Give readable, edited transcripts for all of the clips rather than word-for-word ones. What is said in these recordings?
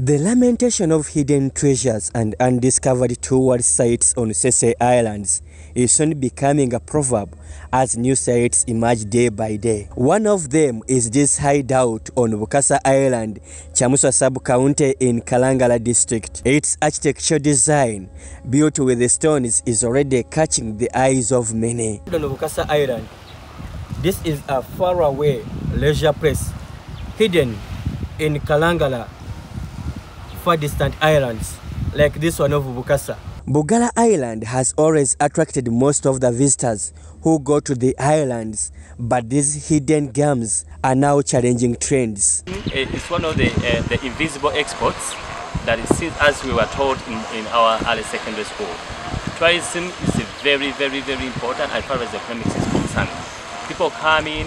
The lamentation of hidden treasures and undiscovered tourist sites on Sese Islands is soon becoming a proverb as new sites emerge day by day. One of them is this hideout on Bukasa Island, Kyamuswa Sub-County in Kalangala District. Its architectural design, built with the stones, is already catching the eyes of many. On Bukasa Island, this is a faraway leisure place hidden in Kalangala, far distant islands like this one of Bukasa. Bugala Island has always attracted most of the visitors who go to the islands, but these hidden gems are now challenging trends. It's one of the invisible exports that is seen, as we were taught in our early secondary school. Tourism is very, very, very important as far as the economics is concerned. People come in,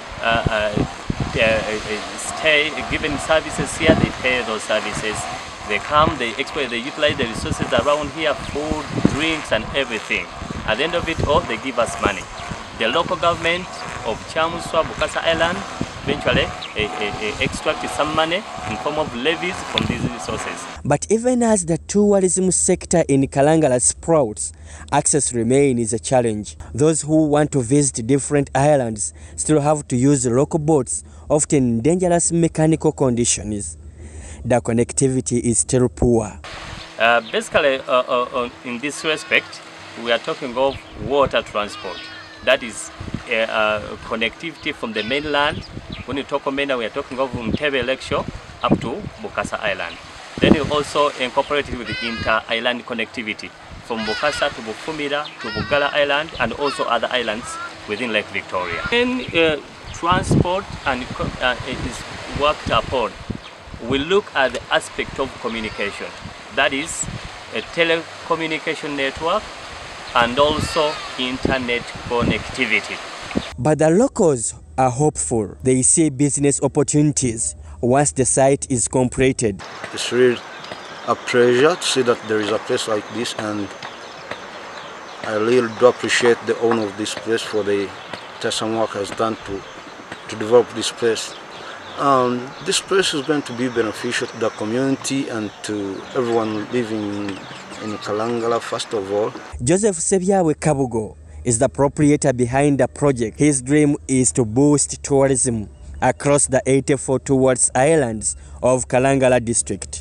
stay, given services here, they pay those services. They come, they exploit, they utilize the resources around here, food, drinks, and everything. At the end of it all, they give us money. The local government of Kyamuswa, Bukasa Island, eventually extracted some money in form of levies from these resources. But even as the tourism sector in Kalangala sprouts, access remains a challenge. Those who want to visit different islands still have to use local boats, often in dangerous mechanical conditions. The connectivity is still poor. Basically, in this respect, we are talking of water transport. That is connectivity from the mainland. When you talk of mainland, we are talking of Ntebe Lakeshore up to Bukasa Island. Then you also incorporate it with the inter-island connectivity from Bukasa to Bufumira to Bugala Island and also other islands within Lake Victoria. When transport and is worked upon, we look at the aspect of communication. That is a telecommunication network and also internet connectivity. But the locals are hopeful. They see business opportunities once the site is completed. It's really a pleasure to see that there is a place like this, and I really do appreciate the owner of this place for the some work has done to develop this place. This place is going to be beneficial to the community and to everyone living in Kalangala, first of all. Joseph Sebyawe Kabugo is the proprietor behind the project. His dream is to boost tourism across the 84 towards islands of Kalangala district.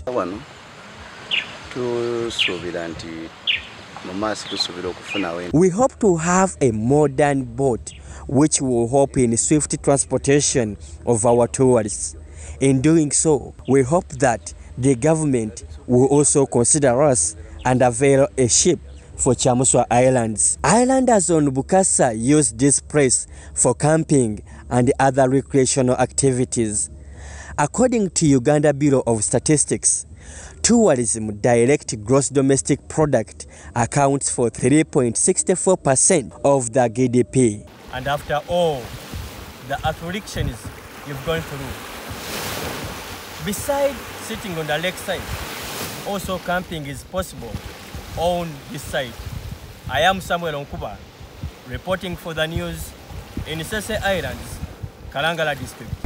We hope to have a modern boat which will help in swift transportation of our tourists. In doing so, we hope that the government will also consider us and avail a ship for Kyamuswa Islands. Islanders on Bukasa use this place for camping and other recreational activities. According to Uganda Bureau of Statistics, tourism direct gross domestic product accounts for 3.64% of the GDP. And after all the afflictions you've gone through, besides sitting on the lakeside, also camping is possible on this site. I am Samuel Onkuba, reporting for the news in Sese Islands, Kalangala District.